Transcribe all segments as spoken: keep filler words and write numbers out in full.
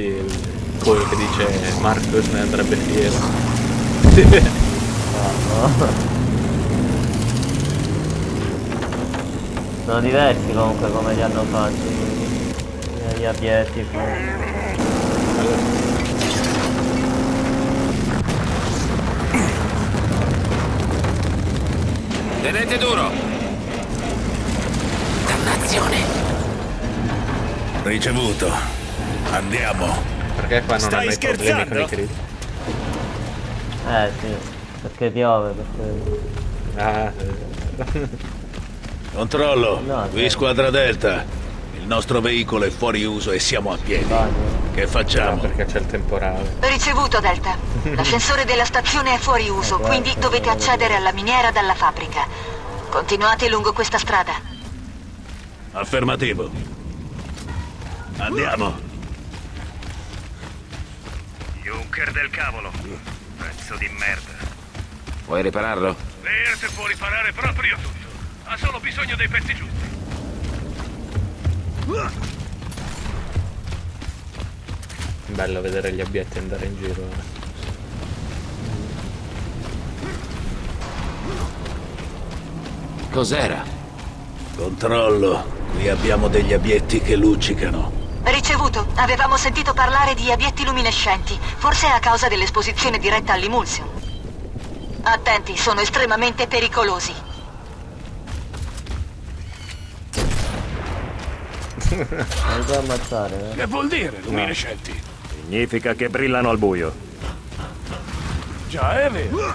metti il quello che dice Marcos ne andrebbe fiero. No, no. Sono diversi comunque come li hanno fatti gli abietti. Tenete duro! Dannazione! Ricevuto. Andiamo. Perché qua non Stai hanno i problemi con i crit? Eh sì, perché piove, perché... Ah, Controllo. No, Qui no. squadra Delta. Il nostro veicolo è fuori uso e siamo a piedi. Che no, facciamo? perché c'è il temporale. Ricevuto, Delta. L'ascensore della stazione è fuori uso, Eh, quindi certo, dovete eh, accedere alla miniera dalla fabbrica. Continuate lungo questa strada. Affermativo. Andiamo. Junker del cavolo. Pezzo di merda. Vuoi ripararlo? Beert può riparare proprio tutto. Ha solo bisogno dei pezzi giusti. Bello vedere gli abietti andare in giro. Cos'era? Controllo. Qui abbiamo degli abietti che luccicano. Ricevuto. Avevamo sentito parlare di abietti luminescenti, forse a causa dell'esposizione diretta all'emulsion. Attenti, sono estremamente pericolosi. Non puoi ammazzare, eh? Che vuol dire, luminescenti? Significa che brillano al buio. Già è vero.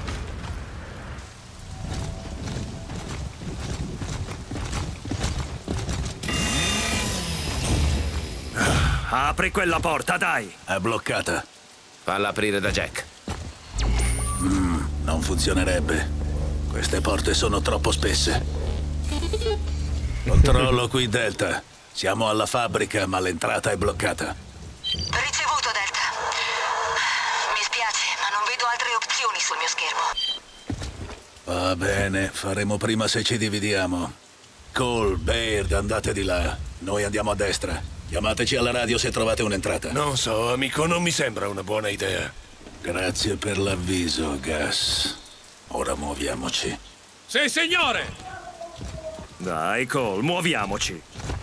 Apri quella porta, dai! È bloccata. Falla aprire da Jack. Mm, non funzionerebbe. Queste porte sono troppo spesse. Controllo qui Delta. Siamo alla fabbrica, ma l'entrata è bloccata. Ricevuto, Delta. Mi spiace, ma non vedo altre opzioni sul mio schermo. Va bene, faremo prima se ci dividiamo. Cole, Baird, andate di là. Noi andiamo a destra. Chiamateci alla radio se trovate un'entrata. Non so, amico, non mi sembra una buona idea. Grazie per l'avviso, Gus. Ora muoviamoci. Sì, signore! Dai, Cole, muoviamoci.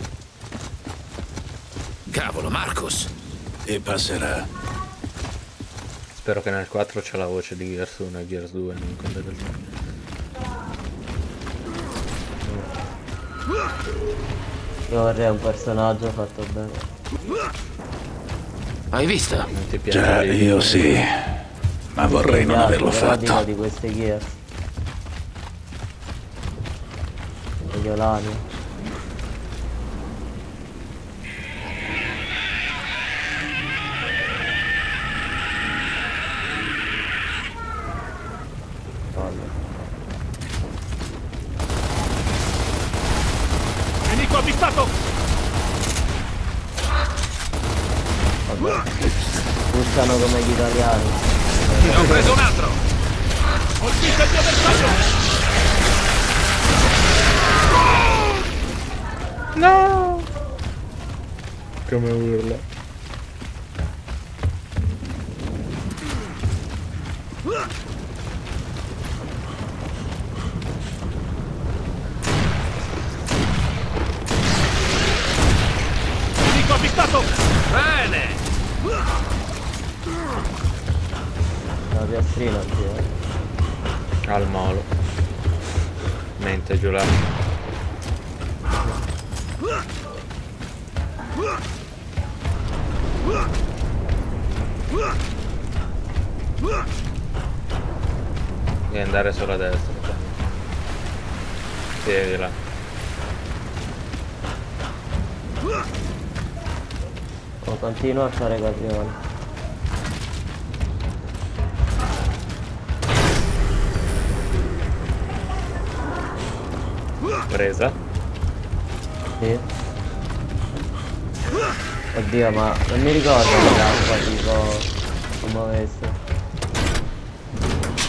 Cavolo, Marcos! E passerà. Spero che nel quattro c'è la voce di Gears uno e Gears due, non con del tre. Io vorrei un personaggio fatto bene. Hai visto? Non ti piace? Già, io sì. Ma vorrei non averlo Però dico fatto. di queste Gears. Mediolani. Nemico avvistato! Vabbè. Puzzano come gli italiani. Ne ho preso un altro! Colpite il mio bersaglio! No! Come urla. Nemico avvistato! Bene! La piastrina qui, eh. Al molo. Mente giù là. Devi andare solo a destra. Sì, di là. O continua a fare casino. Presa. Sì. Oddio, ma non mi ricordo che l'acqua tipo si muovesse.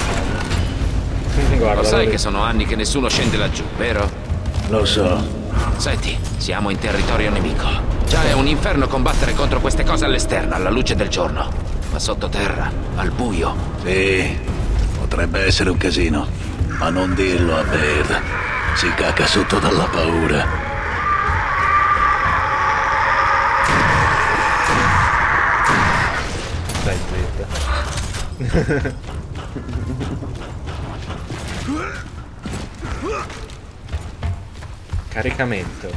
Guarda, Lo sai vedi. che sono anni che nessuno scende laggiù, vero? Lo so. Senti, siamo in territorio nemico. Già è un inferno combattere contro queste cose all'esterno, alla luce del giorno. Ma sottoterra, al buio. Sì, potrebbe essere un casino. Ma non dirlo a Baird. Si cacca sotto dalla paura. Stai zitta. Caricamento.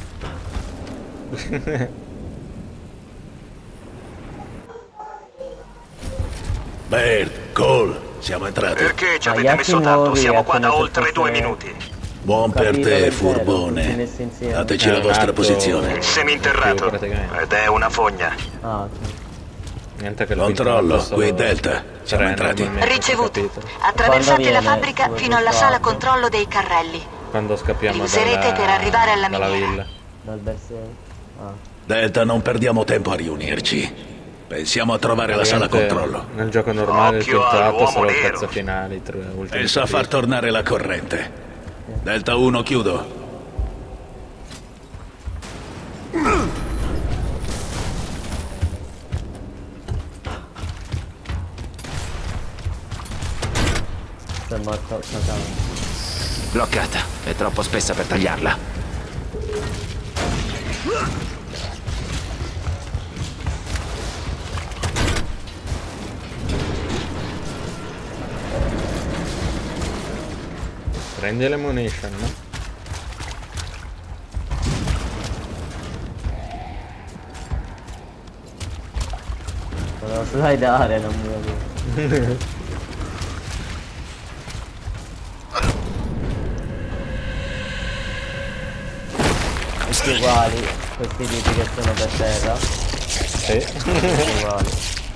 Baird, Cole, siamo entrati. Perché ci Ma avete gli messo altri tanto? nuovi Siamo qua da come se oltre due fosse- minuti. Buon per Capire te, intero, tutti furbone. messi insieme. Dateci È la un vostra atto- posizione. Il seminterrato. Sì, praticamente. Ed è una fogna. Ah, ok. Niente che il Controllo, filtro qui solo Delta. Siamo tre entrati. normalmente, Ricevuto. capito? Attraversate Quando la viene? fabbrica Dove fino alla tutto sala apre? controllo dei carrelli. Quando scappiamo Userete dalla, per arrivare alla dalla miniera. villa. Dal bersaglio. Ah. Delta, non perdiamo tempo a riunirci. Pensiamo a trovare la sala Ovviamente, controllo. Nel gioco normale il Occhio filtrato è all'uomo solo il nero. pezzo finale, i tre ultimi Pensa a far capitoli. tornare la corrente. Delta uno, chiudo. Sei morto, cacao. Bloccata. È troppo spessa per tagliarla. Prendi le munition, no? Volevo slidare, non mi vedo. Tutti uguali, questi tipi che sono per terra. Sì. Tutti uguali.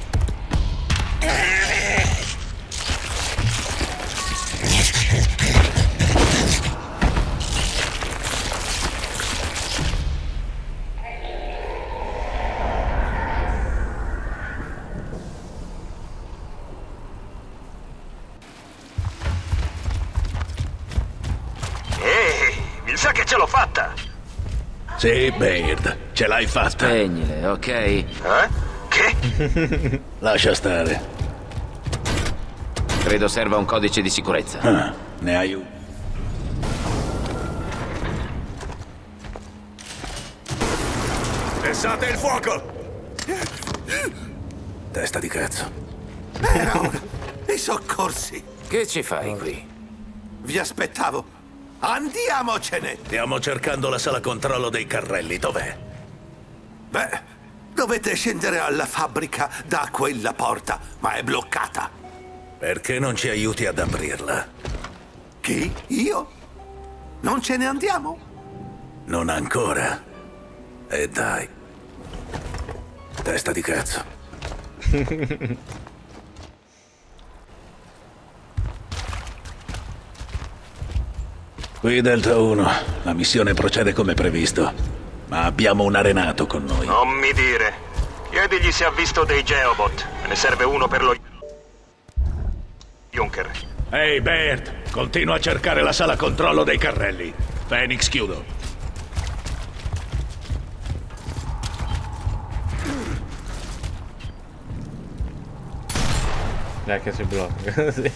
Ehi, mi sa che ce l'ho fatta. Sì, Baird, ce l'hai fatta. Spegnile, ok? Eh? Che? Lascia stare. Credo serva un codice di sicurezza. Ah, ne hai un. Cessate il fuoco! Testa di cazzo. Erano i soccorsi. Che ci fai qui? Vi aspettavo. Andiamocene! Stiamo cercando la sala controllo dei carrelli. Dov'è? Beh, dovete scendere alla fabbrica da quella porta, ma è bloccata. Perché non ci aiuti ad aprirla? Chi? Io? Non ce ne andiamo? Non ancora. E dai. Testa di cazzo. Qui Delta uno. La missione procede come previsto. Ma abbiamo un arenato con noi. Non mi dire. Chiedigli se ha visto dei Geobot. Me ne serve uno per lo Junker. Ehi, hey, Baird, continua a cercare la sala controllo dei carrelli. Phoenix, chiudo. Dai che si blocca così.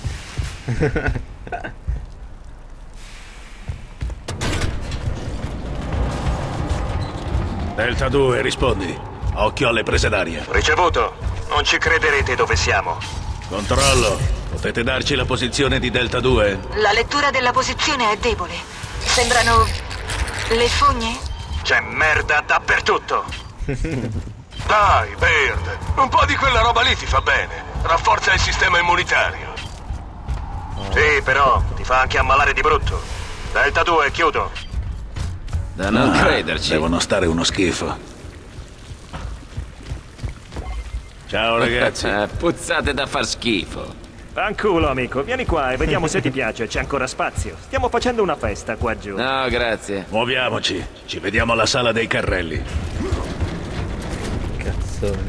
Delta due, rispondi. Occhio alle prese d'aria. Ricevuto. Non ci crederete dove siamo. Controllo. Potete darci la posizione di Delta due? La lettura della posizione è debole. Sembrano le fogne? C'è merda dappertutto. Dai, Baird, un po' di quella roba lì ti fa bene. Rafforza il sistema immunitario. Sì, però ti fa anche ammalare di brutto. Delta due, chiudo. Da non Ah, crederci. Devono stare uno schifo. Ciao ragazzi. Eh, puzzate da far schifo. Fanculo, amico. Vieni qua e vediamo se ti piace. C'è ancora spazio. Stiamo facendo una festa qua giù. No, grazie. Muoviamoci. Ci vediamo alla sala dei carrelli. Cazzoni.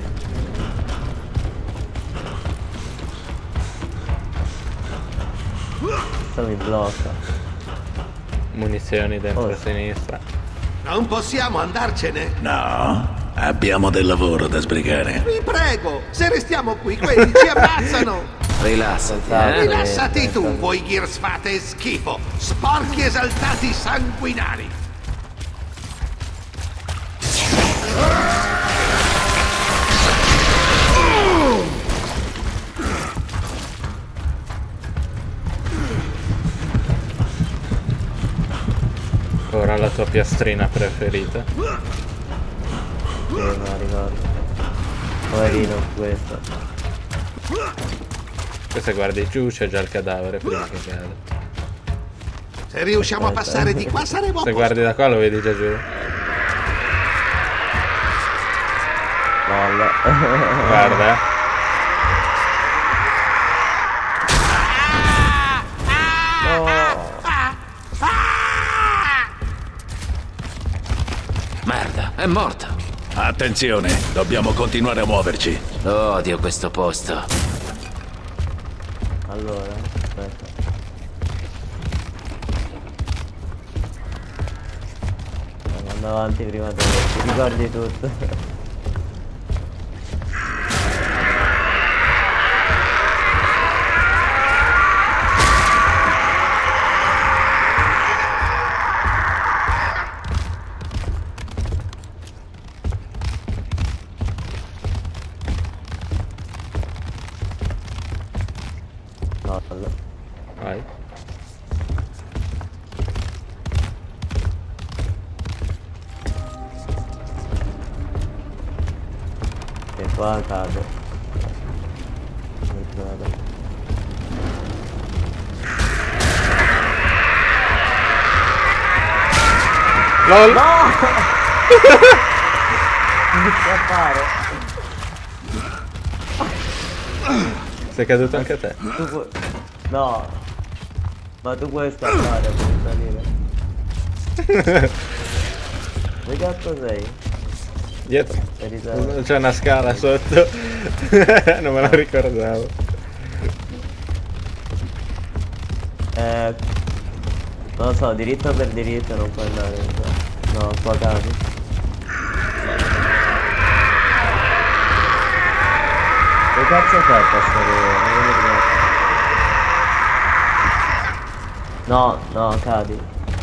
Questo mi blocca. Munizioni dentro Oh. a sinistra. Non possiamo andarcene. No, abbiamo del lavoro da sbrigare. Vi prego, se restiamo qui, quelli ci ammazzano. Rilassati, eh? Rilassati tu, voi Gears fate schifo. Sporchi esaltati sanguinari. Ora la tua piastrina preferita. Sì, ma ricordo. Poverino questo. Questo guardi giù, c'è già il cadavere prima che cade. Se riusciamo a passare di qua saremo a Se posto. guardi da qua lo vedi già giù. Molla. Guarda, eh. Merda, è morto. Attenzione, dobbiamo continuare a muoverci. Odio questo posto. Allora, aspetta. Andiamo avanti prima di ti ricordi tutto. Vai. E qua cade. Non cade. LOL! No! Che a fare? Sei caduto anche te. Tu pu- no. Ma tu puoi scappare, puoi salire. Dove cazzo sei? Dietro. Sei riservato. C'è una scala sotto. Non me la ricordavo. Eh, non lo so, diritto per diritto non puoi andare. No, qua cadi. Che cazzo fai a passare? Non mi ricordo. No, no, cadi.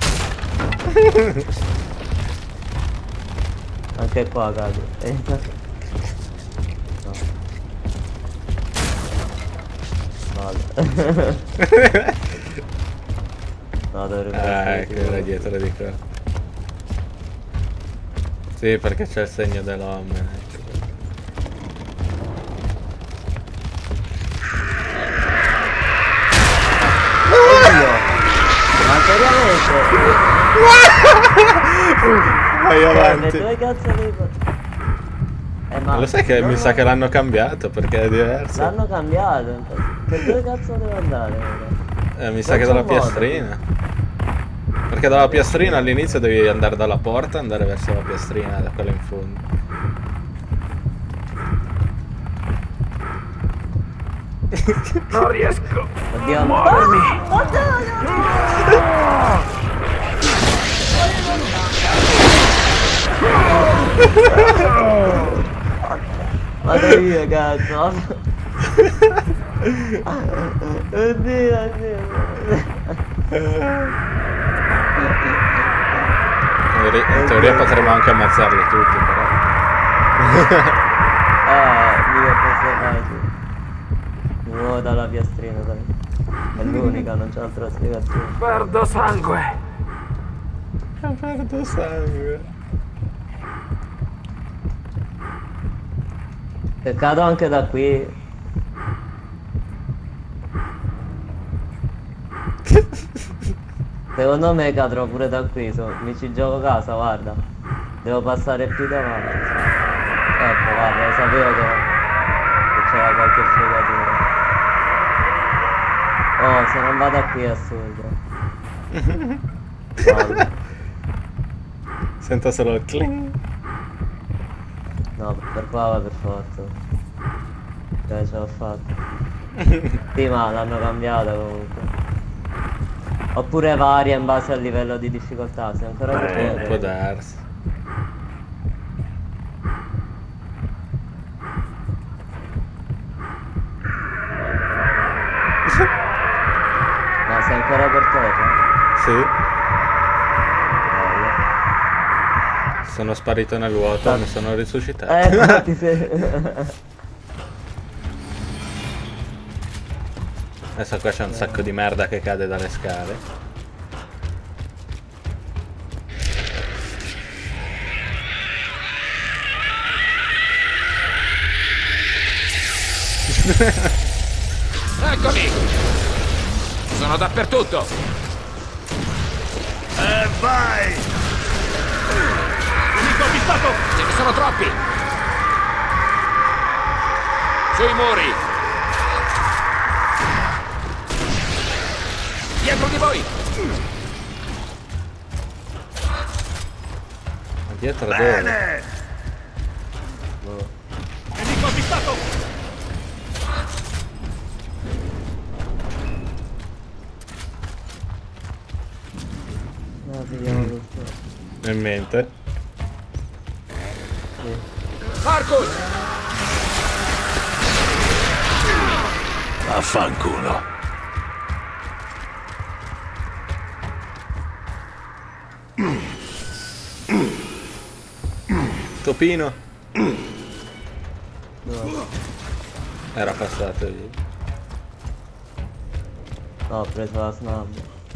Anche qua cadi. No. Vale. No, dovrebbe Ah, essere ecco, sicuro. era dietro di qua. Sì, perché c'è il segno dell'uomo. Ma seriamente? Vai avanti. Eh, dove cazzo devi fare? Eh, ma Lo sai che non mi lo- sa che l'hanno cambiato perché è diverso. L'hanno cambiato, infatti. Per dove cazzo devo andare ora? Eh, mi sa Non che c'è dalla un modo. piastrina. Perché dalla piastrina all'inizio devi andare dalla porta e andare verso la piastrina, da quella in fondo. Non riesco. Oddio, a muovermi. vado io, cazzo. Oddio, oddio. In teoria- in teoria potremmo anche ammazzarli tutti, però. Eh, io posso fare. Mi muovo dalla piastrina, dai. È l'unica, non c'è altra spiegazione. Perdo sangue. Perdo sangue. Se cado anche da qui. Secondo me cadrò pure da qui, so, mi ci gioco casa, guarda. Devo passare più davanti. Ecco, guarda, lo sapevo che, che c'era qualche fregatura. Oh, se non vado qui è assurdo. Guarda. Sento solo il cling. No, per qua va per forza. Dai, ce l'ho fatta. Sì, ma l'hanno cambiata comunque. Oppure varia in base al livello di difficoltà, se ancora più Eh, corre. può darsi. Ma sei ancora per terra? Sì, Bello. sono sparito nel vuoto, mi sono risuscitato. Eh, infatti sei... Adesso qua c'è un sacco di merda che cade dalle scale. Eccomi! Sono dappertutto! E vai! Nemico avvistato! Ce ne sono troppi! Sui muri! Dietro di voi! Ma dietro dove? Bene! Nemico avvistato! No, vediamo questo. In mente? Sì. Marcus! Affanculo. Topino? No, Era passato lì. no, ho preso la snab.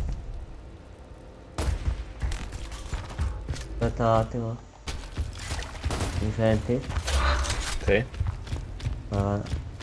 Aspetta un attimo. Mi senti? Sì. Ah.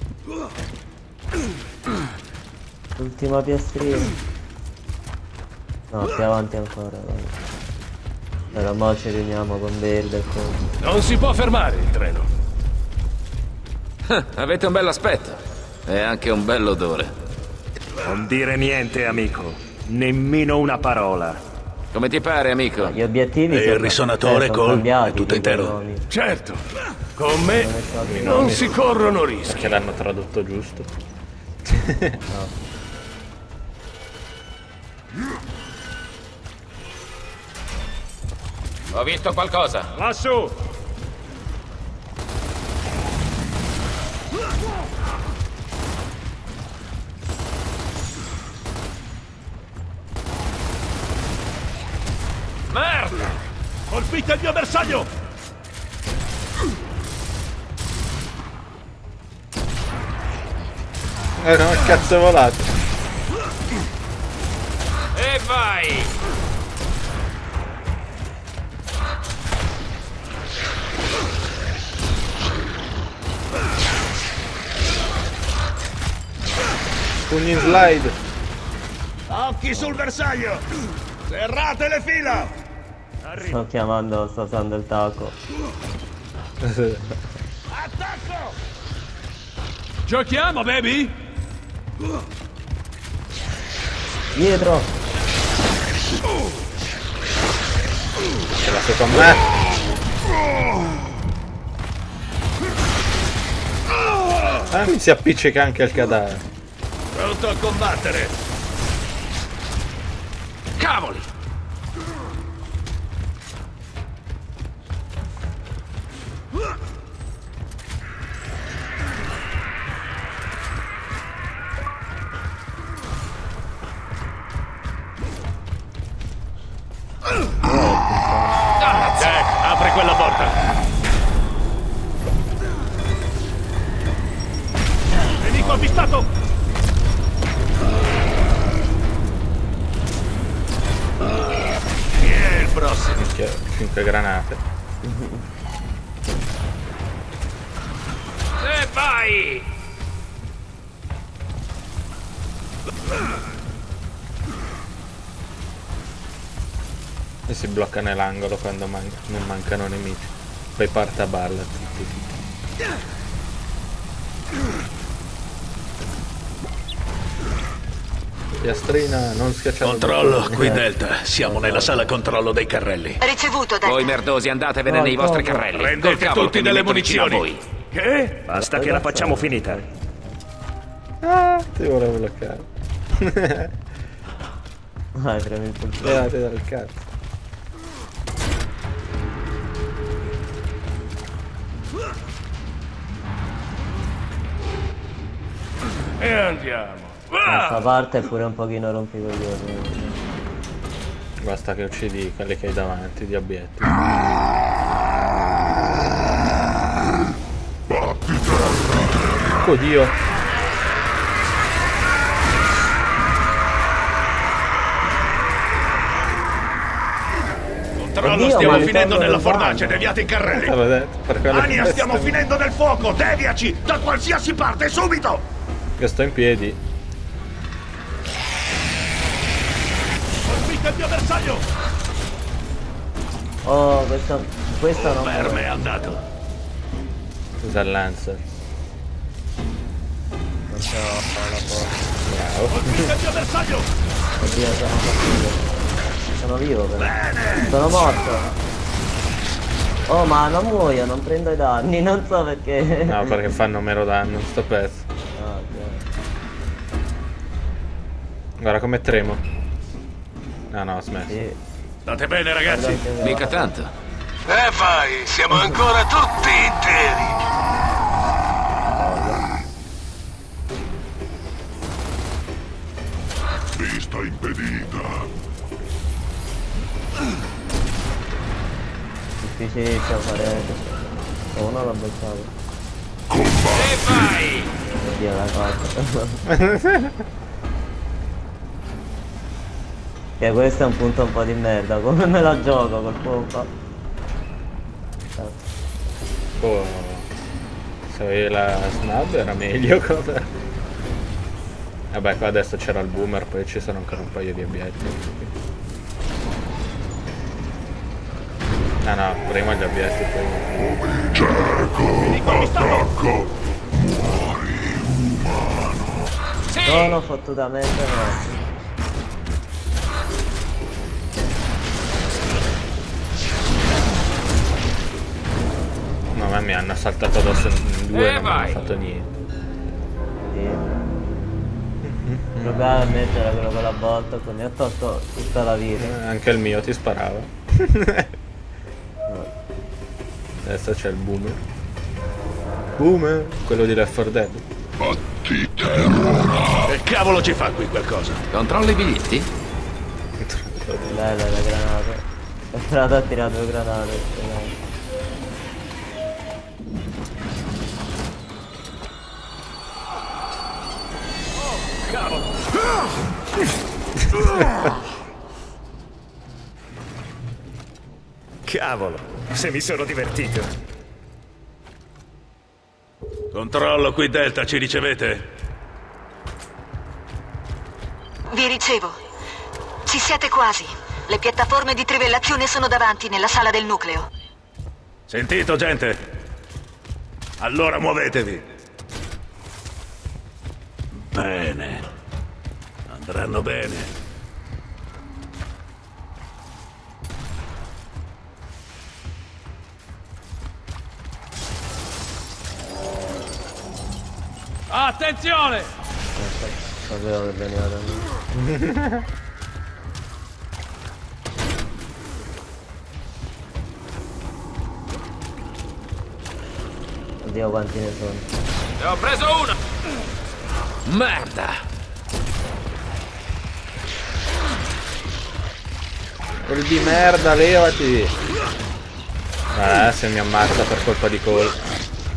L'ultima piastrina. No, più avanti ancora. Dai. Allora mo ci riuniamo con Verde e con... Non si può fermare il treno. Avete un bell'aspetto. E anche un bell'odore. Non dire niente, amico. Nemmeno una parola. Come ti pare, amico? Gli obiettivi E sono- il risonatore, eh, sono Cole? cambiati, È tutto tipo, intero? nomi. Certo, con me Non è stato- non si corrono rischi. Perché l'hanno tradotto giusto. no. Ho visto qualcosa. Lassù! Merda! Colpite il mio bersaglio! Eh no, cazzo è volato. E vai! Pugni in slide. Occhi sul bersaglio! Serrate le fila! Sto chiamando, sto usando il tacco. Attacco! Giochiamo, baby? Dietro! Ce l'ha con me. Ah, mi si appiccica anche il cadavere. Pronto a combattere! Cavoli! Jack, apri quella porta. Nemico avvistato! Chi è il prossimo? Minchia, cinque granate. E vai! E si blocca nell'angolo quando man- non mancano nemici. Poi parte a balla tutti. Piastrina, non schiacciare. Controllo, qui Delta. Siamo nella sala controllo dei carrelli. Ricevuto, Delta. Voi merdosi andatevene No, nei vostri no. carrelli. Col Prendete cavolo tutti che mi delle metto vicino a munizioni. voi. Che? Basta che la facciamo finita. Ah, ti volevo bloccare. Vai, premi il pulsante. Levate dal cazzo. E andiamo. Questa parte è pure un pochino rompicoglioni. Basta che uccidi quelli che hai davanti di obietti. Oddio. Controllo, Oddio, stiamo ma finendo ritorno nella del fornace, bagno. deviate i carrelli. L'avevo detto, per quello Ania, che stiamo sto- finendo nel fuoco, deviaci da qualsiasi parte, subito! Che sto in piedi. Colpite il mio bersaglio! Oh, questo, questo non Verme è andato. Usa il Lancer. Non ce l'ho la porta. Bravo. Colpite il mio bersaglio! Oddio, sono fatto. Sono vivo però. Sono morto. Oh, ma non muoio, non prendo i danni, non so perché. No, perché fanno meno danno sto pezzo. Ah, ok. Guarda come tremo. No, no, ho smesso. Sì. State bene, ragazzi? Guarda anche Mica là. tanto. E vai, siamo ancora tutti interi. Vista impedita. Difficilissimo fare. Oh, uno l'ho beccato. E vai! Oddio, la cosa. Che questo è un punto un po' di merda, come me la gioco col fuoco. Oh, se avevi la snab era meglio come. Vabbè, qua adesso c'era il boomer, poi ci sono ancora un paio di obietti. No, no, prima gli obietti, poi. Sì! Sono fottutamente morto. No, ma mi hanno saltato addosso in due e Eh, non mi hanno vai. fatto niente. Sì. Il problema a me c'era quello con la botta, che mi ha tolto tutta la vita. Eh, Anche il mio ti sparava. Adesso c'è il boomer. Boomer, quello di Left four Dead. Che cavolo ci fa qui qualcosa? Controlla i biglietti? Bella la granata. È entrato a tirare due granate. Cavolo, se mi sono divertito. Controllo qui Delta, ci ricevete? Vi ricevo. Ci siete quasi. Le piattaforme di trivellazione sono davanti, nella sala del nucleo. Sentito, gente? Allora muovetevi. Bene. Andranno bene. Attenzione! Sapevo che veniva da me. Oddio quanti ne sono. Ne ho preso uno! Merda! Quel di merda, levati! Eh, se mi ammazza per colpa di Cole.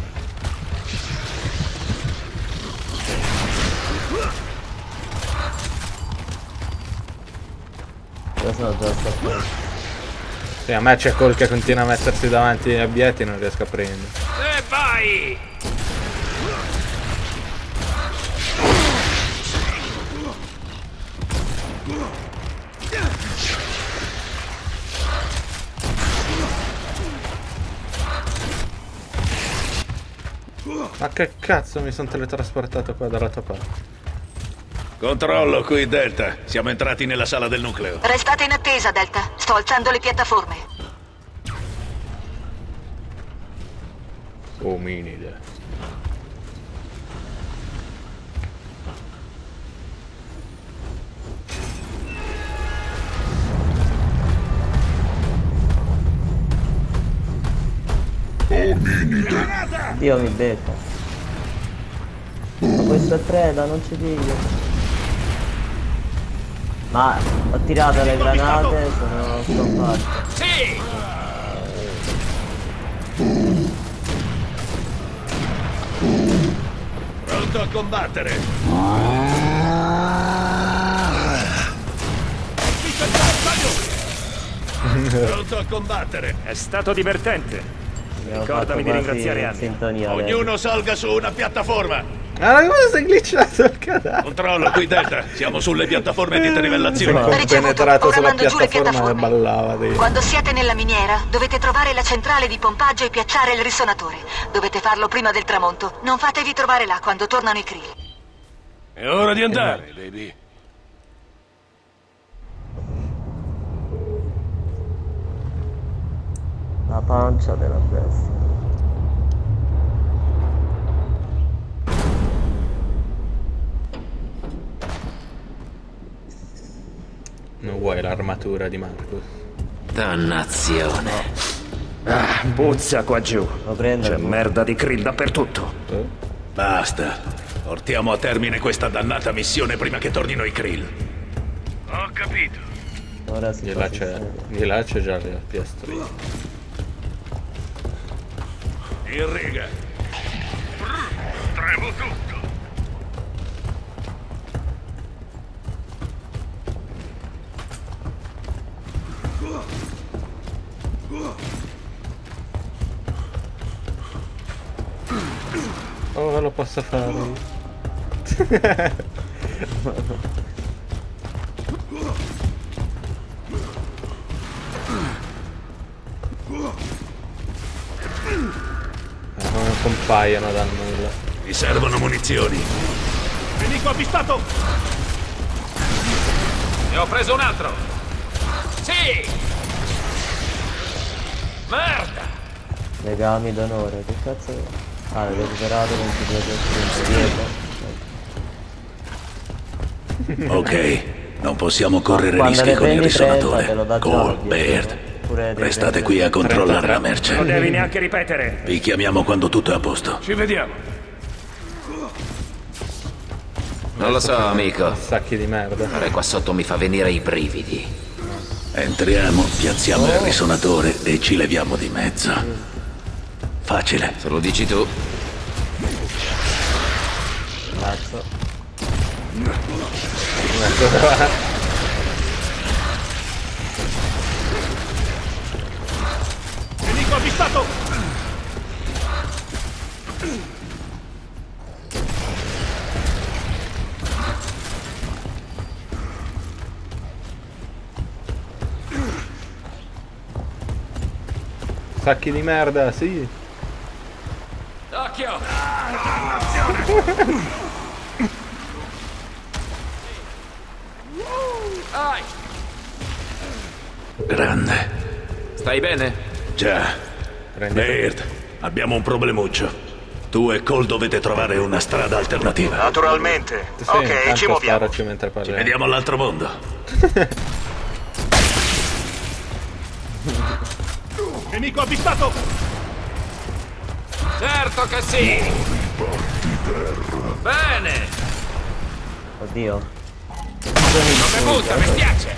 Io sono già scappato. Sì, a me c'è Cole che continua a mettersi davanti agli obietti e non riesco a prendere. E vai! Ma che cazzo, mi sono teletrasportato qua dalla tua parte. Controllo qui Delta. Siamo entrati nella sala del nucleo. Restate in attesa, Delta. Sto alzando le piattaforme. Ominide. Dio mi becca. Ma questo è preda, non ci piglio. Ma ho tirato le granate, sono scomparso. Sì! Pronto a combattere! Pronto a combattere! È stato divertente. Abbiamo Ricordami di fatto quasi ringraziare in Andy. sintonia. Ognuno salga su una piattaforma! Ah, come sei glitchato il cadavere? Controllo, qui Delta, siamo sulle piattaforme di trivellazione. Ho penetrato sulla Ora mando giù le piattaforma e piattaforme. ballava dei... Quando siete nella miniera, dovete trovare la centrale di pompaggio e piazzare il risonatore. Dovete farlo prima del tramonto. Non fatevi trovare là quando tornano i krill. È ora di andare, baby. La pancia della bestia. Non vuoi l'armatura di Marcus? Dannazione. Ah, puzza qua giù. Lo prendo. C'è merda di krill dappertutto. Eh? Basta. Portiamo a termine questa dannata missione prima che tornino i krill. Ho capito. Ora si Di fa là c'è... sistema. Di là c'è già le piastrine. In riga. Tremo tutto. Oh, lo posso fare. Eh, non compaiono da nulla. Mi servono munizioni. Nemico avvistato! Ne ho preso un altro. Sì! Merda! Legami d'onore, che cazzo è? Ah, l'ho recuperato ventidue dietro. Ok, non possiamo correre Quando rischi ne con il prendi trenta te lo risonatore. dà già Cole, dietro. Baird, Pure dei restate trenta. qui a controllare la Non merce. devi neanche ripetere. Vi chiamiamo quando tutto è a posto. Ci vediamo. Non lo so, amico. Sacchi di merda. Stare qua sotto mi fa venire i brividi. Entriamo, piazziamo il risonatore e ci leviamo di mezzo. Facile. Se lo dici tu. Cazzo. Nemico avvistato! Sacchi di merda, sì. Occhio! Ai! Grande. Stai bene? Già. Prendi. Baird, abbiamo un problemuccio. Tu e Cole dovete trovare una strada alternativa. Naturalmente. Sì, Ok, intanto ci muoviamo. sparaci mentre Ci parliamo. vediamo all'altro mondo. Nemico avvistato! Certo che sì! Bene! Oddio. Non mi butta, mi spiace!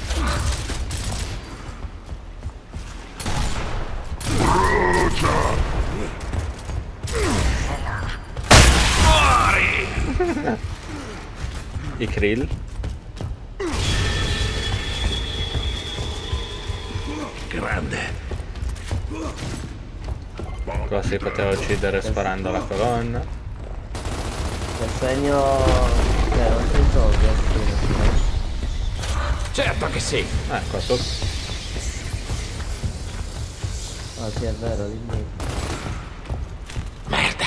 Muori! I krill. Grande. Qua si poteva uccidere sparando la colonna. Nel segno... Cioè, non sei soldi, assolutamente. Certo che sì! Eh, qua sotto. Ah sì, è vero, lì lì. Merda!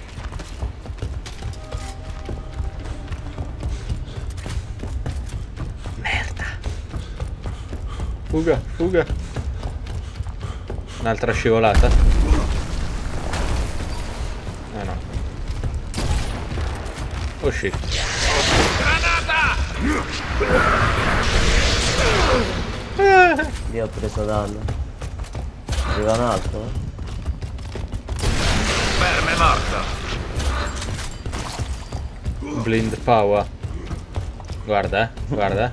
Fuga, fuga. Un'altra scivolata? Eh no. Oh shit. Granata! Io ho preso danno. Arriva un altro? Eh? morto. Blind power. Guarda, eh, guarda.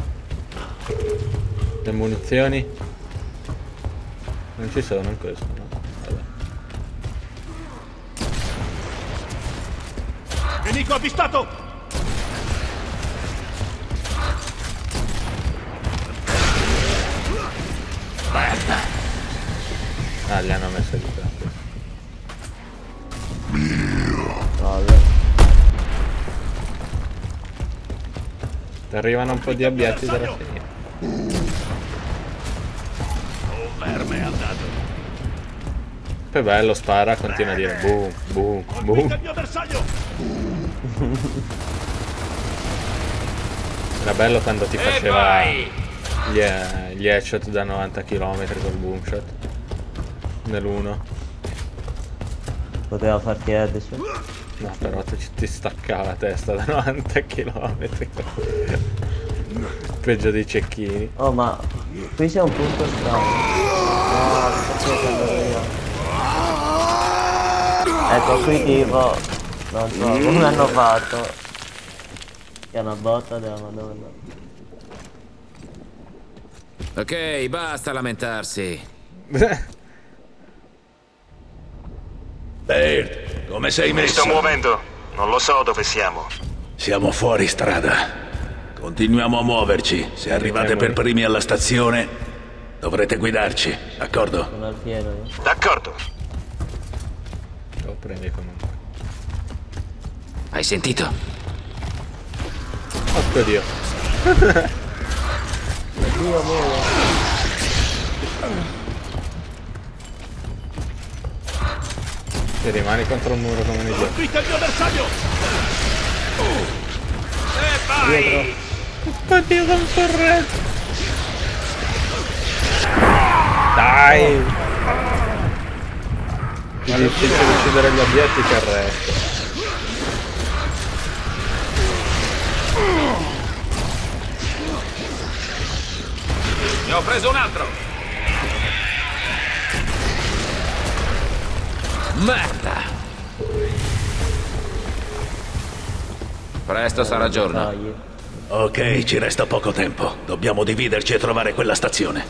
Le munizioni. Non ci sono in questo, no? Vabbè. Nemico avvistato! Merda. Ah, gli hanno messo di qua. Vabbè. Ti arrivano un po' di abbiati dalla fine. Un verme è andato. Poi bello, spara, continua a dire boom, boom, boom. Il mio bersaglio! Era bello quando ti E faceva vai! gli, eh, gli headshot da novanta chilometri col boomshot. Nell'uno. Poteva farti headshot. No, però ti, ti staccava la testa da novanta chilometri. Peggio dei cecchini. Oh, ma qui c'è un punto strano. No, perché prendo io? Ecco qui tipo, non so come hanno fatto. Che è una botta della Madonna. Ok, basta lamentarsi. Baird, come sei Mi messo? sto muovendo. Non lo so dove siamo. Siamo fuori strada. Continuiamo a muoverci. Se arrivate per primi alla stazione, dovrete guidarci, d'accordo? Sono al pieno io. D'accordo. Lo prendi comunque. Hai sentito? Occhio Dio. Dio mio. Ti rimani contro il muro come un idiota. Colpite il mio bersaglio! E vai! Oddio, sono corretto. Dai. Più difficile uccidere gli abietti che il resto. Ne ho preso un altro! Merda! Presto sarà giorno. Dai. Ok, ci resta poco tempo. Dobbiamo dividerci e trovare quella stazione.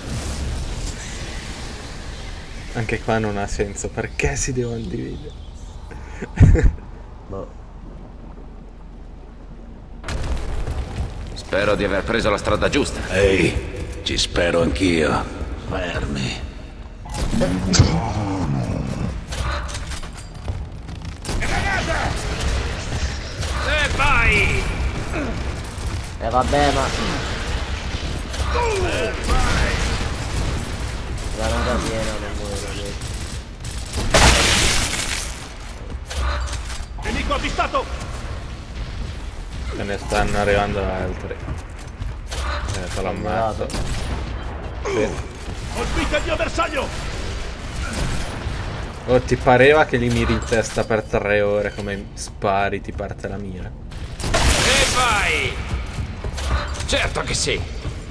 Anche qua non ha senso. Perché si devono dividere? Boh. Spero di aver preso la strada giusta. Ehi, ci spero anch'io. Fermi. E vai! E vabbè, ma... Granata piena, non muore adesso. Nemico avvistato! Se ne stanno arrivando altri. Eh, te l'ammazzo. Sì. Colpite il mio bersaglio! Oh, ti pareva che li miri in testa per tre ore, come spari, ti parte la mira? E vai! Certo che sì!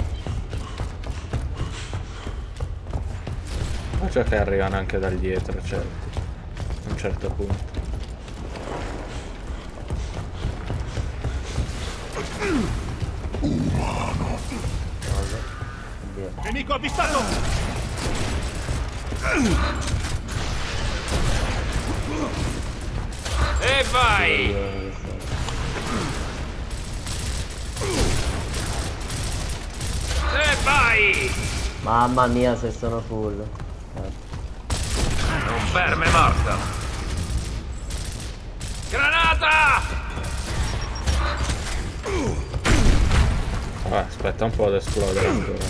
Ma ciò che arrivano anche da dietro, certo. A un certo punto. Nemico avvistato! E vai! E vai! Mamma mia se sono full. Un verme morto! Granata! Ah, aspetta un po' ad esplodere ancora.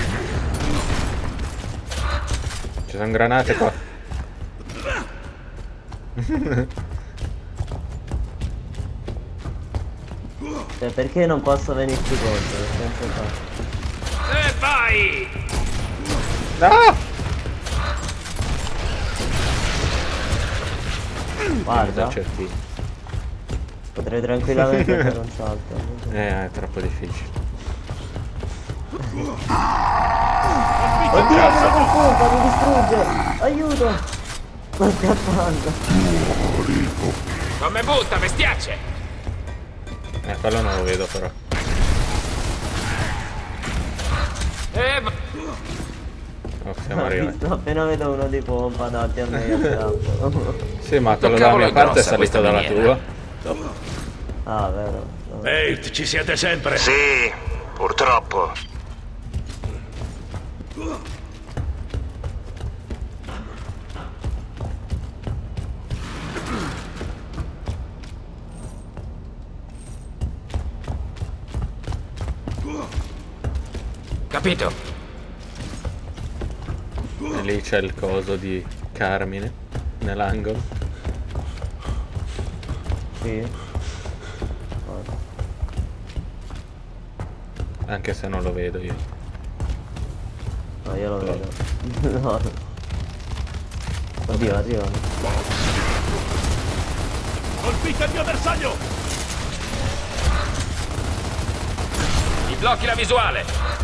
Ci sono granate qua. Cioè perché non posso venirci contro? Sempre qua. E vai! No! Guarda, Certi. potrei tranquillamente fare un salto. Eh, è troppo difficile. Oddio, sono qualcuno, mi distrugge! Aiuto! Sto scappando. Come butta, bestiacce! Eh, quello non lo vedo però. Eh, ma... Oh, siamo arrivati. Appena vedo uno di pompa davanti a me io scappo. Sì, ma quello Che dalla cavolo mia è parte è grossa salito questa dalla miniera? tua. Ah, vero. No. Bert, ci siete sempre? Sì, purtroppo. Capito? E lì c'è il coso di Carmine nell'angolo. Sì. Anche se non lo vedo io. No, io lo vedo. No. Oddio, arriva. Colpite il mio bersaglio! Mi blocchi la visuale!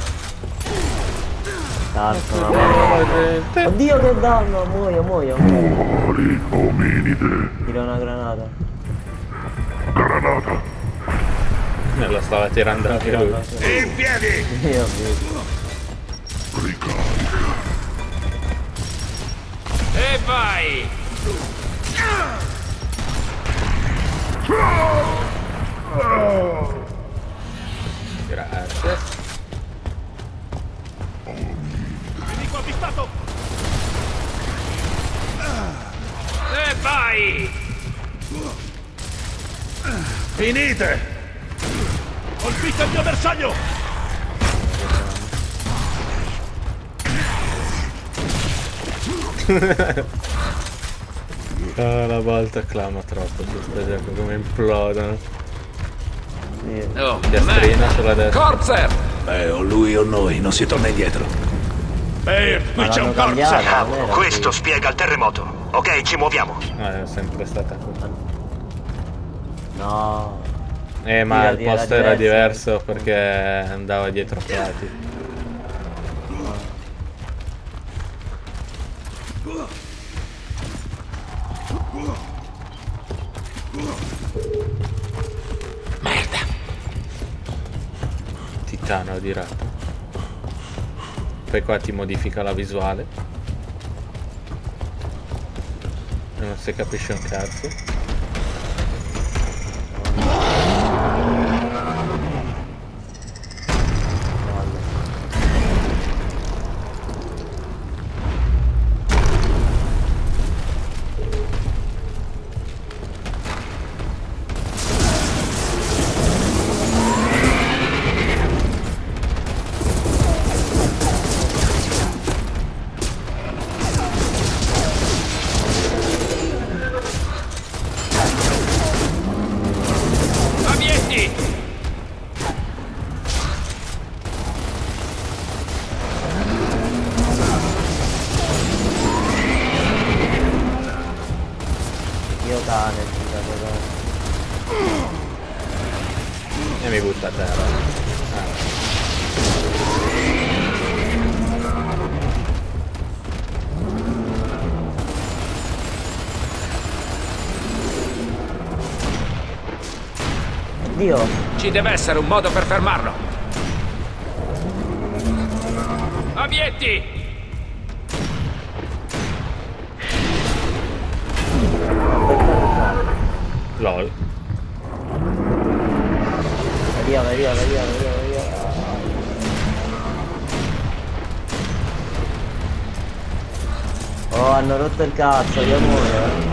Cazzo, ma muoio. Oddio che danno, muoio, muoio, muoio. Tira una granata. Me lo stava tirando anche lui. In piedi! Io ho visto. E vai! Grazie. Nemico avvistato! E vai! Finite! Colpite il mio bersaglio! Ah, la volta clama troppo su sto gioco, come implodono. Sì. Oh, Destrina merda. sulla destra. Corser! Beh, o lui o noi, non si torna indietro. Bert, qui Ma c'è l'hanno un cambiato, corso! non era Questo qui. spiega il terremoto. Ok, ci muoviamo. Ah, è sempre stata così. No. Eh, ma Tira, il tira, posto era Jesse. diverso perché andava dietro piatti. Merda! Titano di ratto. Poi qua ti modifica la visuale. E non si capisce un cazzo. Abietti! Io cane, scusate. E mi butta a terra. Ah. Dio. Ci deve essere un modo per fermarlo! Abietti! LOL. Vai via, vai via, vai via, vai via, vai via. Oh, hanno rotto il cazzo, io muoio.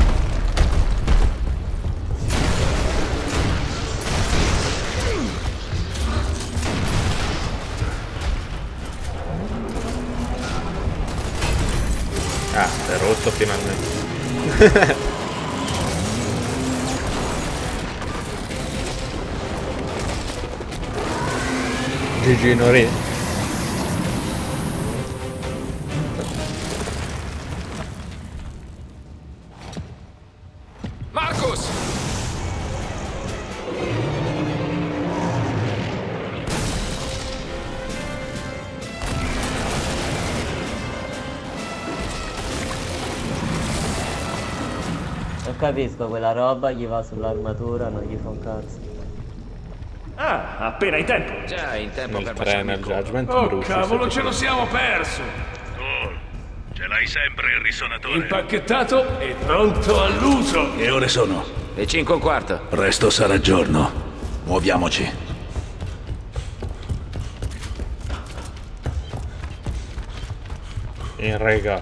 Ah, si è rotto finalmente. G G Nori. Marcus! Non capisco, quella roba gli va sull'armatura, non gli fa un cazzo. Ah, appena in tempo. Già, in tempo Nel per tre baciarmi nel il culo. Judgment Oh bruci, cavolo, se ce lo ti siamo perso! Cole, ce l'hai sempre il risonatore. Impacchettato e pronto all'uso! Che ore sono? Le cinque e un quarto. Presto sarà giorno. Muoviamoci. In rega.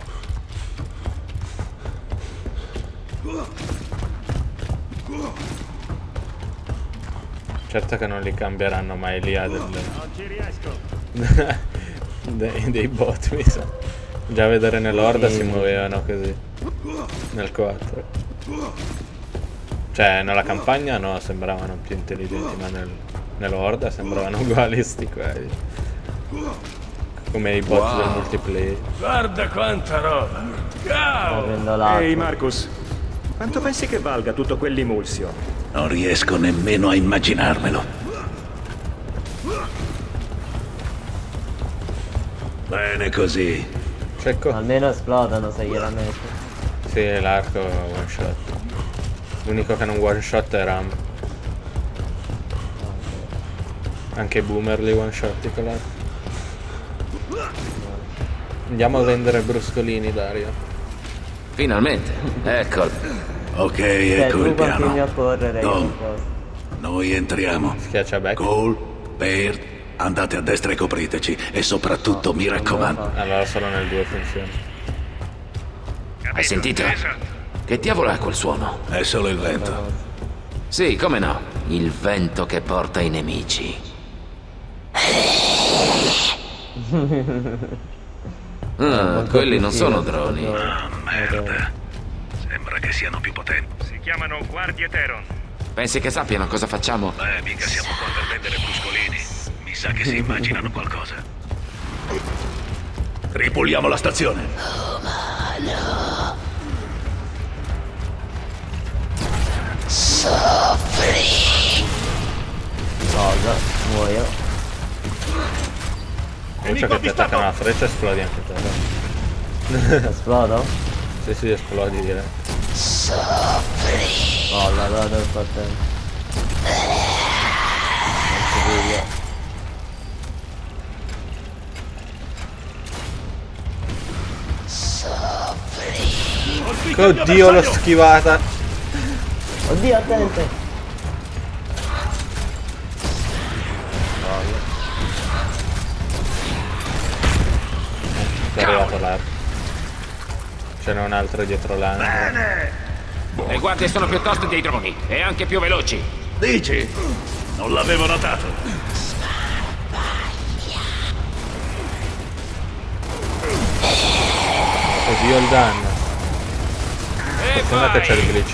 Certo che non li cambieranno mai l'I A del... Non ci riesco. dei, dei bot, mi sa. Già a vedere nell'Orda si muovevano così. Nel quattro. Cioè, nella campagna no, sembravano più intelligenti, ma nel, nell'Orda sembravano uguali sti quelli. Come i bot Wow. del multiplayer. Guarda quanta roba! Sto Ciao! prendo l'acqua. Ehi, Marcus. Quanto pensi che valga tutto quell'emulsio? Non riesco nemmeno a immaginarmelo. Bene così. Cecco? Almeno esplodono se gliela metto. Sì, l'arco one shot. L'unico che non one shot è Ram. Anche Boomer li one shot con l'arco. Andiamo a vendere bruscolini, Dario. Finalmente. Eccolo. Ok, Cioè, ecco tu il piano. continui a correre io Tom, non posso. noi entriamo. Schiaccia back. Cole, Baird, andate a destra e copriteci. E soprattutto, mi raccomando, Allora solo nel due funziona. Hai sentito? Che diavolo è quel suono? è solo il vento. Sì, come no. Il vento che porta i nemici. Ah, quelli non sono droni. Merda. Sembra che siano più potenti. Si chiamano guardie Teron. Pensi che sappiano cosa facciamo? Beh, mica siamo qua per vendere bruscolini. Mi sa che si immaginano qualcosa. Ripuliamo la stazione. Cosa? Muoio. Invece che ti attaccano la freccia esplodi anche te. Esplodo? Sì, sì, esplodi direi. Oh, la vado nel frattempo. Non si piglia. Oddio, l'ho schivata. Oddio, attente! È arrivato l'arco. Ce n'è un altro dietro l'angolo. Le guardie sono piuttosto dei droni e anche più veloci. Dici? Non l'avevo notato. Oddio il danno. E Fortuna che c'è il glitch.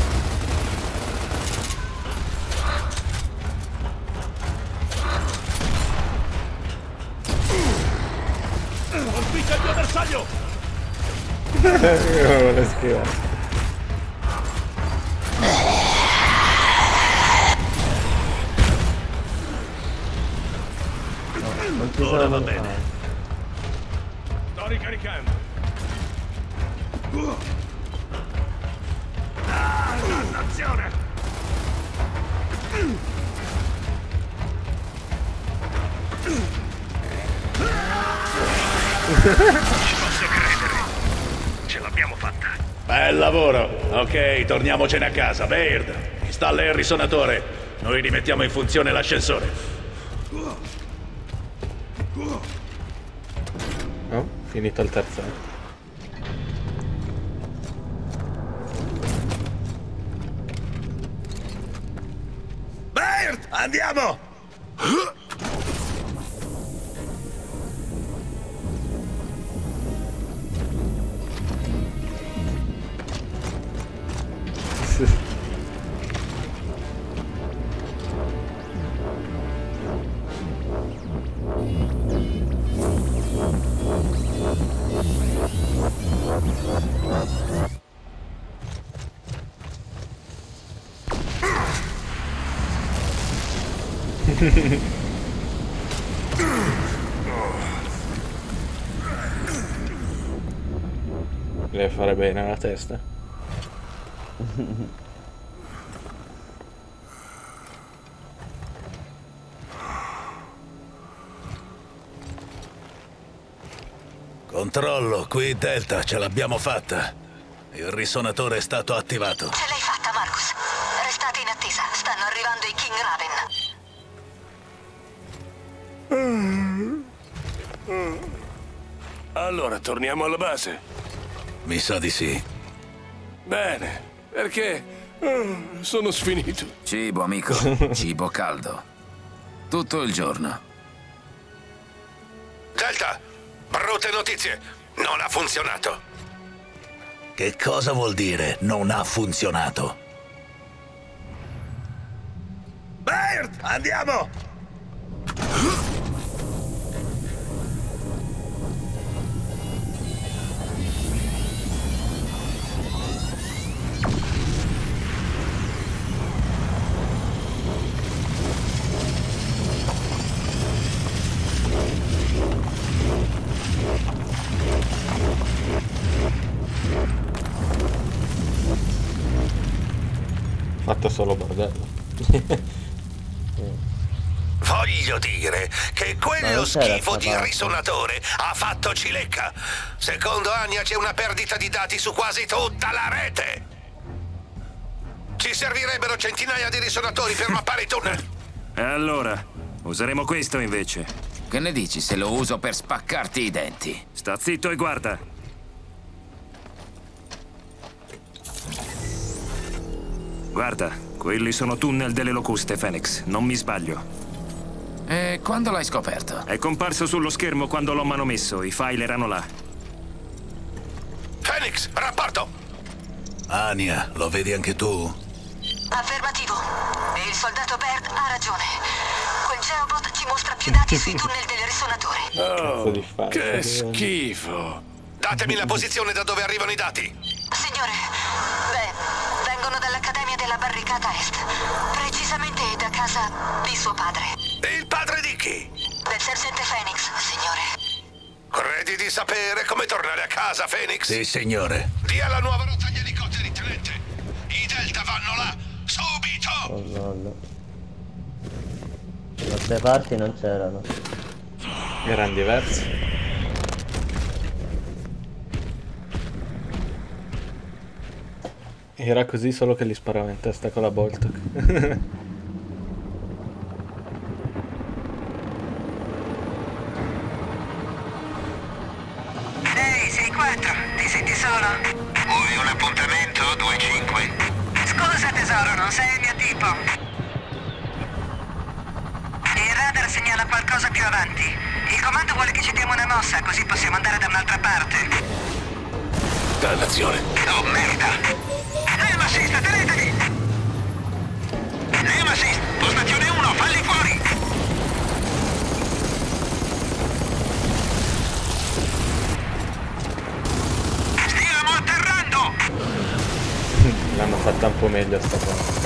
Colpite il mio bersaglio! Vuole schivare. Non ci Ora sono va lontano. bene. Sto ricaricando. Ah, dannazione! Ce l'abbiamo fatta. Bel lavoro. Ok, torniamocene a casa. Baird, installa il risonatore. Noi rimettiamo in funzione l'ascensore. Oh, finito il terzo atto. Baird, andiamo! Deve fare bene la testa. Controllo, qui Delta, ce l'abbiamo fatta. Il risonatore è stato attivato. Ce l'hai fatta, Marcus. Restate in attesa, stanno arrivando i King Raven. Allora, torniamo alla base. Mi sa di sì. Bene, perché oh, sono sfinito. Cibo, amico. Cibo caldo. Tutto il giorno. Delta, brutte notizie. Non ha funzionato. Che cosa vuol dire non ha funzionato? Baird, andiamo! Fatto solo bordello. Voglio dire che Ma quello non c'era schifo sta di parte. risonatore ha fatto cilecca. Secondo Anya c'è una perdita di dati su quasi tutta la rete. Ci servirebbero centinaia di risonatori per mappare i tunnel. E allora? Useremo questo invece. Che ne dici se lo uso per spaccarti i denti? Sta zitto e guarda. Guarda, quelli sono tunnel delle locuste, Phoenix. Non mi sbaglio. E quando l'hai scoperto? È comparso sullo schermo quando l'ho manomesso. I file erano là. Phoenix, rapporto! Anya, lo vedi anche tu? Affermativo. E il soldato Baird ha ragione. Quel geobot ci mostra più dati sui tunnel del risonatore. Oh, di fare. che schifo. Datemi la posizione da dove arrivano i dati. Signore, beh, vengono dall'Accademia della Barricata Est. Precisamente da casa di suo padre. Il padre di chi? Del sergente Phoenix, signore. Credi di sapere come tornare a casa, Phoenix? Sì, signore. Dia la nuova rotta agli elicotteri, tenente. I Delta vanno là, subito! Oh no. Da queste parti non c'erano. Erano diversi. Era così solo che gli sparava in testa con la Boltok. Ehi, sei quattro, ti senti solo? Vuoi un appuntamento, due cinque? Scusa tesoro, non sei il mio tipo. Il radar segnala qualcosa più avanti. Il comando vuole che ci diamo una mossa, così possiamo andare da un'altra parte. Dannazione. Oh, merda! Nemesis, tenetevi! Nemesis, postazione uno, falli fuori! Stiamo atterrando! L'hanno fatta un po' meglio sta cosa.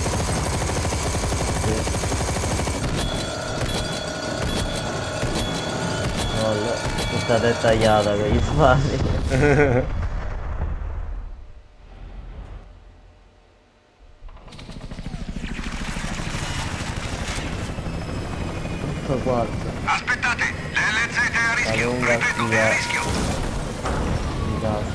Oh, tutta dettagliata con gli spari. Aspettate, l'L Z è a rischio, lunga ripeto, è scia. a rischio. Di gas.